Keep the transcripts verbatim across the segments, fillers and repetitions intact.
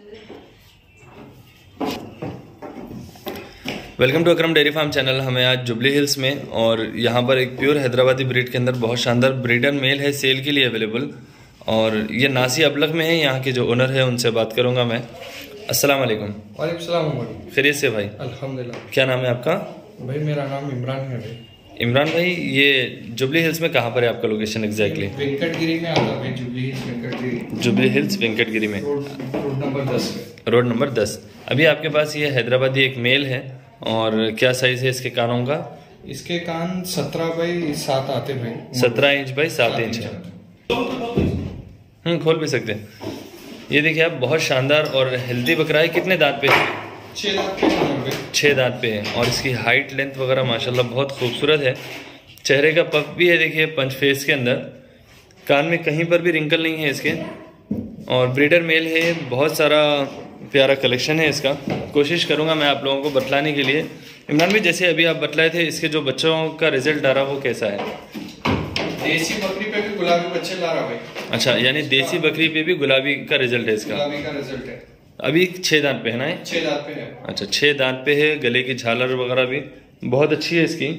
Welcome to Akram dairy farm channel. हमें आज jubilee hills में और यहाँ पर एक प्योर हैदराबादी ब्रीड के अंदर बहुत शानदार ब्रीडर मेल है सेल के लिए अवेलेबल, और ये नासी अबलख में है। यहाँ के जो ओनर है उनसे बात करूँगा मैं। अस्सलाम वालेकुम। वालेकुम सलाम। खैरियत से भाई? अल्हम्दुलिल्लाह। क्या नाम है आपका? भाई मेरा नाम इमरान है भाई। इमरान भाई, ये जुबली हिल्स में कहाँ पर है आपका लोकेशन एग्जैक्टली? वेंकटगिरी में आता है। Jubilee Hills Venkatagiri. Jubilee Hills Venkatagiri में रोड नंबर दस पे। रोड नंबर दस। अभी आपके पास ये हैदराबादी एक मेल है, और क्या साइज है इसके कानों का? इसके कान सत्रह बाई सात आते भाई। सत्रह इंच बाई सात इंच है। हम्म खोल भी सकते हैं। ये देखिए आप, बहुत शानदार और हेल्दी बकरा है। कितने दांत पे है? छह दांत पे। छः दांत पे है, और इसकी हाइट लेंथ वगैरह माशाल्लाह बहुत खूबसूरत है। चेहरे का पफ भी है, देखिए पंच फेस के अंदर। कान में कहीं पर भी रिंकल नहीं है इसके, और ब्रीडर मेल है। बहुत सारा प्यारा कलेक्शन है इसका। कोशिश करूंगा मैं आप लोगों को बतलाने के लिए। इमरान भी, जैसे अभी आप बतलाए थे, इसके जो बच्चों का रिजल्ट आ रहा वो कैसा है? देसी बकरी पे भी गुलाबी बच्चे ला रहा भाई। अच्छा, यानी देसी बकरी पे भी गुलाबी का रिजल्ट है इसका? गुलाबी का रिजल्ट है। अभी छः दांत पे है ना? छह दांत पे है। अच्छा, छः दांत पे है। गले की झालर वगैरह भी बहुत अच्छी है इसकी,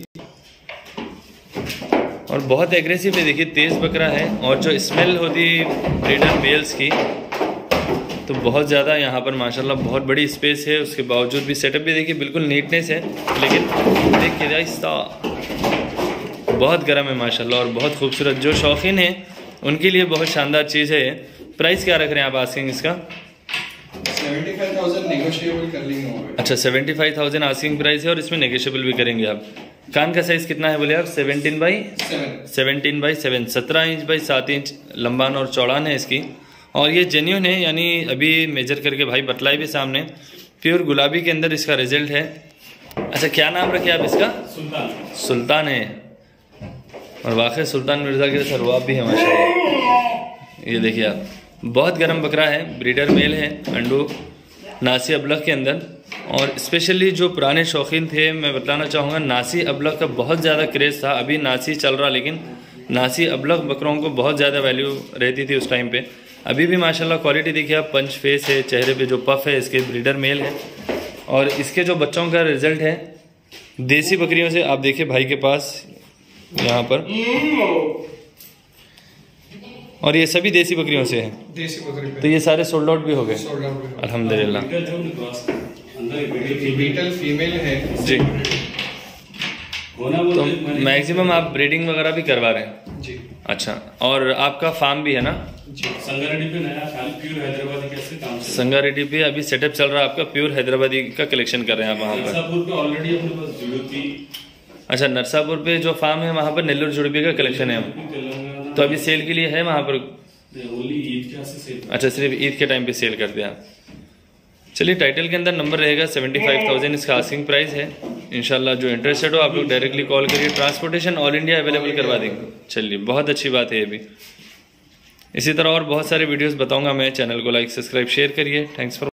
और बहुत एग्रेसिव है। देखिए तेज बकरा है, और जो स्मेल होती है ब्रीडर मेल्स की तो बहुत ज़्यादा यहाँ पर माशाल्लाह बहुत बड़ी स्पेस है। उसके बावजूद भी सेटअप भी देखिए बिल्कुल नीटनेस है, लेकिन देखिए आहिस्ता बहुत गर्म है माशाल्लाह, और बहुत खूबसूरत। जो शौकीन है उनके लिए बहुत शानदार चीज़ है। प्राइस क्या रख रहे हैं आप आस्किंग इसका? सेवेंटी फाइव थाउजेंड नेगोशिएबल कर लेंगे। अच्छा, seventy five thousand asking price है, और इसमें नेगोशिएबल भी करेंगे आप। कान का साइज कितना है बोले आप? Seventeen by seventeen by seven सत्रह इंच बाई सात इंच लंबान और चौड़ान है इसकी, और ये जेन्यून है। यानी अभी मेजर करके भाई बतलाई भी सामने। प्योर गुलाबी के अंदर इसका रिजल्ट है। अच्छा, क्या नाम रखे आप इसका? सुल्तान। सुल्तान है, और वाकई सुल्तान मिर्जा के सरवाब भी है माशाल्लाह। ये देखिए आप, बहुत गर्म बकरा है। ब्रीडर मेल है, अंडू नासी अबलख के अंदर। और स्पेशली जो पुराने शौकीन थे, मैं बताना चाहूँगा, नासी अबलख का बहुत ज़्यादा क्रेज़ था। अभी नासी चल रहा, लेकिन नासी अबलख बकरों को बहुत ज़्यादा वैल्यू रहती थी उस टाइम पे। अभी भी माशाल्लाह क्वालिटी देखिए आप, पंच फेस है, चेहरे पे जो पफ है इसके, ब्रीडर मेल है। और इसके जो बच्चों का रिजल्ट है देसी बकरियों से, आप देखिए भाई के पास यहाँ पर, और ये सभी देसी बकरियों से है। देसी बकरी पे। तो ये सारे सोल्ड आउट भी हो गए अल्हम्दुलिल्लाह। बीटल फीमेल है जी। तो मैक्सिमम आप ब्रीडिंग वगैरह भी करवा रहे हैं? जी। अच्छा, और आपका फार्म भी है ना? जी। संगारेड्डी पे नया प्योर हैदराबादी कैसे काम? संगारेड्डी पे अभी सेटअप चल रहा है आपका, प्योर हैदराबादी का कलेक्शन कर रहे हैं आप वहाँ पर? नरसापुर पे ऑलरेडी अपने पास जुड़ती। अच्छा, नरसापुर पे जो फार्म है वहाँ पर नेल्लोर जुड़बी का कलेक्शन है, तो अभी सेल के लिए है वहाँ पर? ईद के सेल। अच्छा, सिर्फ ईद के टाइम पे सेल करते हैं आप। चलिए, टाइटल के अंदर नंबर रहेगा। सेवेंटी फाइव थाउजेंड इसका आस्किंग प्राइस है। इंशाल्लाह जो इंटरेस्टेड हो आप लोग डायरेक्टली कॉल करिए। ट्रांसपोर्टेशन ऑल इंडिया अवेलेबल करवा देंगे। चलिए, बहुत अच्छी बात है ये भी। इसी तरह और बहुत सारे वीडियोस बताऊंगा मैं। चैनल को लाइक, सब्सक्राइब, शेयर करिए। Thanks for